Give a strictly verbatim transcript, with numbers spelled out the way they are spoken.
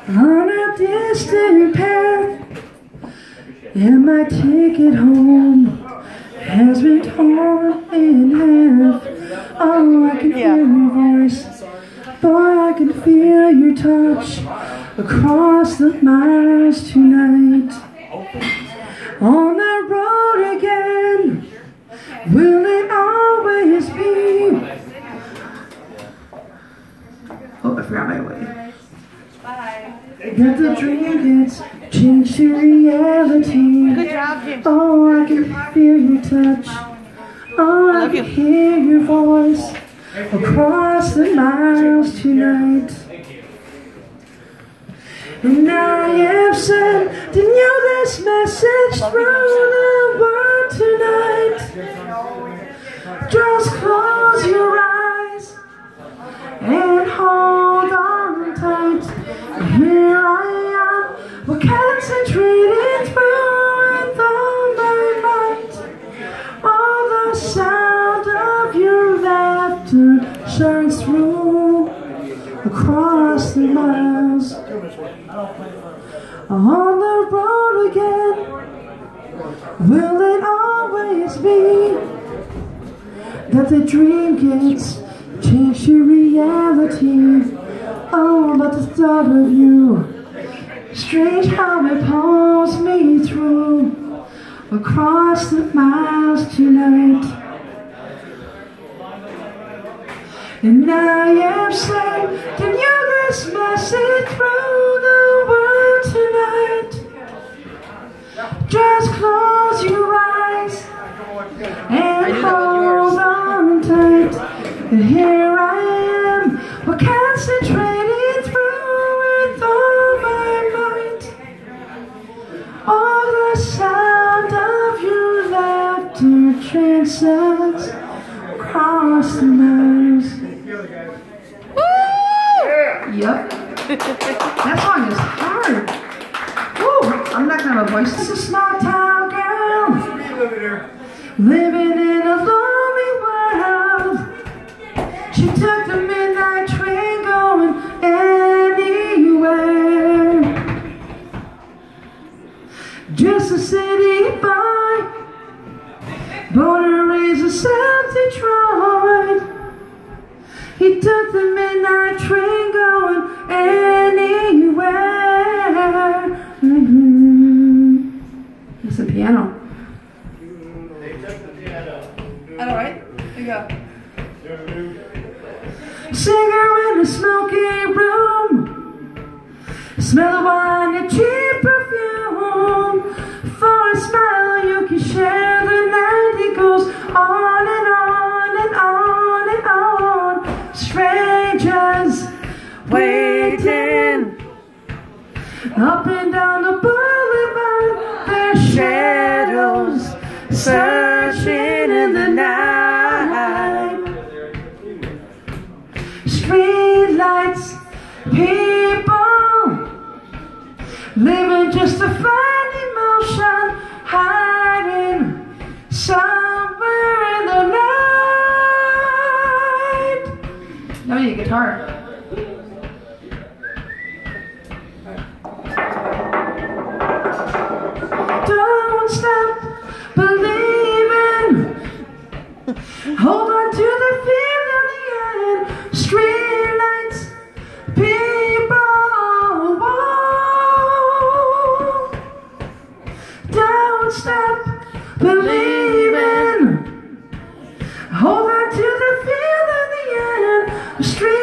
on a distant path, and my ticket home has been torn in half. Oh, I can hear your voice, boy, I can feel your touch across the miles tonight. On the road again, will it always be? Oh, I forgot my way. That the dream gets changed to reality. Good job, Jim. Oh, I can feel your touch. Oh, I, I can you. hear your voice across the miles tonight. And I am sending you this message through the world tonight. Just close your eyes and hold on tight. Here I am, we're concentrating through with all my might. All the sound of your laughter shines through across the miles. On the road again, will it always be that the dream gets changed to reality? Oh, but the thought of you, strange how it pulls me through across the miles tonight. And I am sending you this message through the world tonight. Just close your eyes and hold on tight. And here I am, we're concentrating through with all my might. All the sound of your laughter transcends across the miles. Yep. That song is hard. Woo, I'm not gonna have a voice. This is a small town girl living in a lonely world. She took the midnight train going anywhere. Just a city boy, born and raised in South Detroit. He took the midnight train going anywhere. Mm-hmm. It's the piano. They took the piano. All right, here you go. Singer in a smoky room, smell of wine and cheap perfume. For a smile you can share the night. He goes on and on and on and on. Strangers waiting up and down the boulevard, their shadows searching in the night. Street lights, people living just to find emotion, hiding somewhere in the night. Now you get guitar. Don't stop believing. Hold on to the feel of the end. Street lights, people. Whoa. Don't stop believing. Hold on to the feel of the end. Street